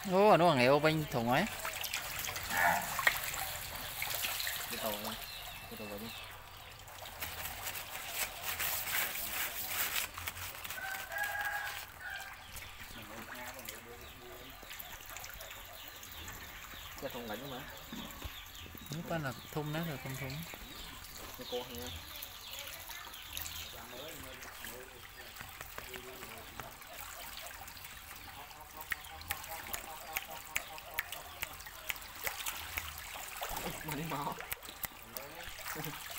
Ô, nó nghèo bên thùng ấy. Đi tàu mà. Đi tàu vậy đi. Cái thùng lạnh mà. Nếu có là thùng đó rồi không thùng. Cái cô nha. Mà đi mau.